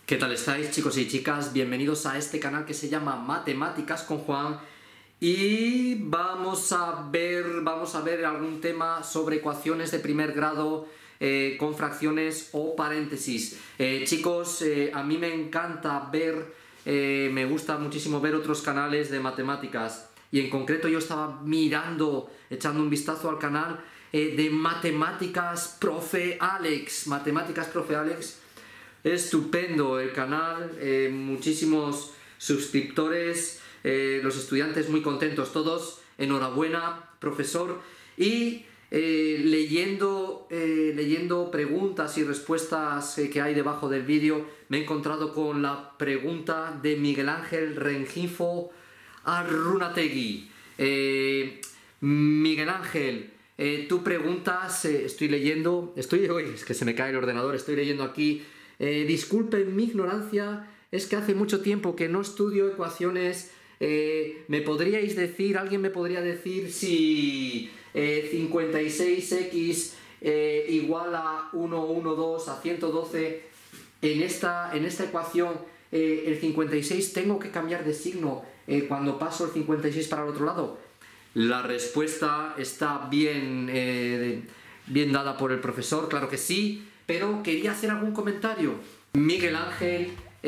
¿Qué tal estáis, chicos y chicas? Bienvenidos a este canal que se llama Matemáticas con Juan y vamos a ver algún tema sobre ecuaciones de primer grado con fracciones o paréntesis. Chicos, a mí me encanta me gusta muchísimo ver otros canales de matemáticas y en concreto yo estaba echando un vistazo al canal de Matemáticas Profe Alex. Matemáticas Profe Alex. Estupendo el canal, muchísimos suscriptores, los estudiantes muy contentos todos, enhorabuena profesor, y leyendo preguntas y respuestas que hay debajo del vídeo me he encontrado con la pregunta de Miguel Ángel Rengifo Arrunategui. Miguel Ángel, tú preguntas, es que se me cae el ordenador, estoy leyendo aquí. Disculpen mi ignorancia, es que hace mucho tiempo que no estudio ecuaciones. ¿Alguien me podría decir si 56x igual a 112 a 112 en esta ecuación? El 56 tengo que cambiar de signo cuando paso el 56 para el otro lado. La respuesta está bien dada por el profesor, claro que sí. Pero quería hacer algún comentario. Miguel Ángel,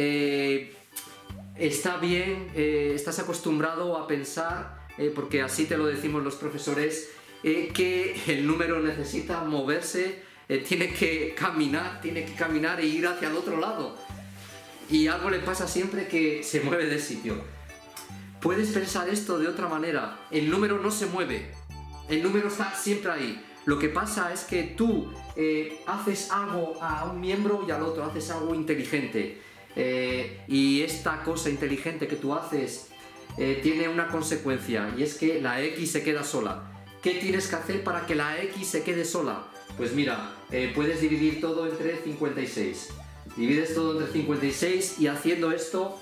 está bien, estás acostumbrado a pensar, porque así te lo decimos los profesores, que el número necesita moverse, tiene que caminar e ir hacia el otro lado. Y algo le pasa siempre que se mueve de sitio. Puedes pensar esto de otra manera. El número no se mueve, el número está siempre ahí. Lo que pasa es que tú haces algo a un miembro y al otro, haces algo inteligente. Y esta cosa inteligente que tú haces tiene una consecuencia, y es que la X se queda sola. ¿Qué tienes que hacer para que la X se quede sola? Pues mira, puedes dividir todo entre 56. Divides todo entre 56 y haciendo esto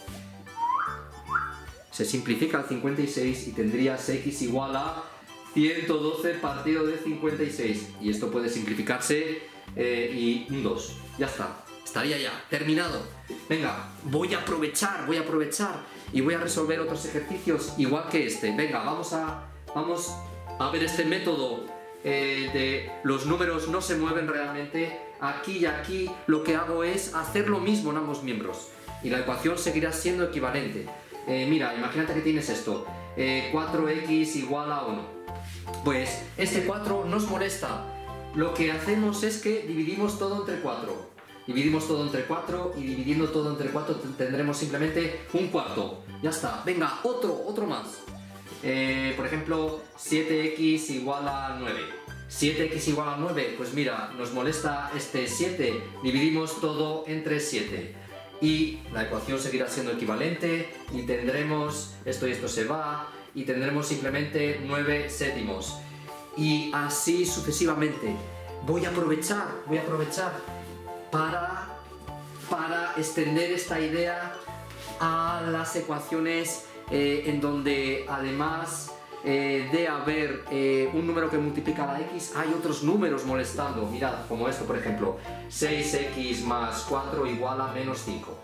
se simplifica el 56 y tendrías X igual a 112 partido de 56, y esto puede simplificarse y un 2, ya está, estaría ya terminado. Venga, voy a aprovechar y voy a resolver otros ejercicios igual que este. Venga, vamos a ver este método de los números no se mueven realmente. Aquí y aquí lo que hago es hacer lo mismo en ambos miembros y la ecuación seguirá siendo equivalente. Mira, imagínate que tienes esto, 4x igual a 1. Pues este 4 nos molesta. Lo que hacemos es que dividimos todo entre 4. Dividimos todo entre 4 y dividiendo todo entre 4 tendremos simplemente un cuarto. Ya está. Venga, otro más. Por ejemplo, 7x igual a 9. 7x igual a 9, pues mira, nos molesta este 7. Dividimos todo entre 7. Y la ecuación seguirá siendo equivalente y tendremos esto y esto se va. Y tendremos simplemente 9 séptimos. Y así sucesivamente. Voy a aprovechar para extender esta idea a las ecuaciones en donde además de haber un número que multiplica la X, hay otros números molestando. Mirad, como esto por ejemplo, 6x más 4 igual a menos 5.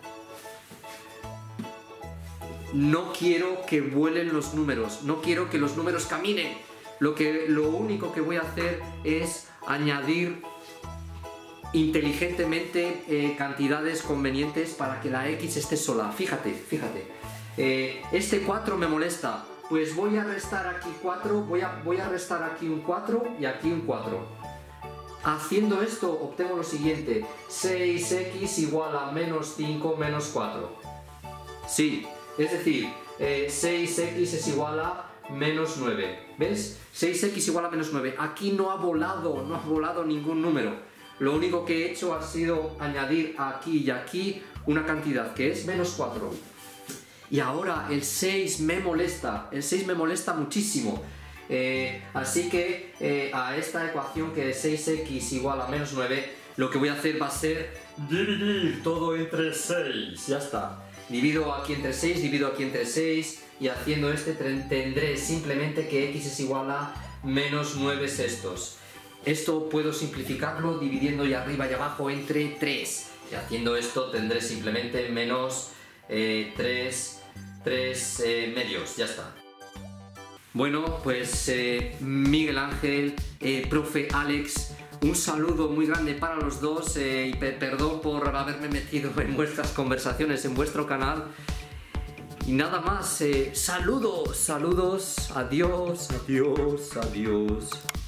No quiero que vuelen los números, no quiero que los números caminen. Lo único que voy a hacer es añadir inteligentemente cantidades convenientes para que la X esté sola. Fíjate. Este 4 me molesta, pues voy a restar aquí 4, voy a restar aquí un 4 y aquí un 4. Haciendo esto obtengo lo siguiente, 6x igual a menos 5 menos 4. Sí. Es decir, 6x es igual a menos 9. ¿Ves? 6x igual a menos 9. Aquí no ha volado ningún número. Lo único que he hecho ha sido añadir aquí y aquí una cantidad que es menos 4. Y ahora el 6 me molesta. El 6 me molesta muchísimo. Así que a esta ecuación que es 6x igual a menos 9, lo que voy a hacer va a ser dividir todo entre 6. Ya está. Divido aquí entre 6, divido aquí entre 6 y haciendo este tendré simplemente que x es igual a menos 9 sextos. Esto puedo simplificarlo dividiendo y arriba y abajo entre 3. Y haciendo esto tendré simplemente menos 3 medios, ya está. Bueno, pues Miguel Ángel, profe Alex, un saludo muy grande para los dos y perdón por haberme metido en vuestras conversaciones, en vuestro canal. Y nada más, saludos, adiós.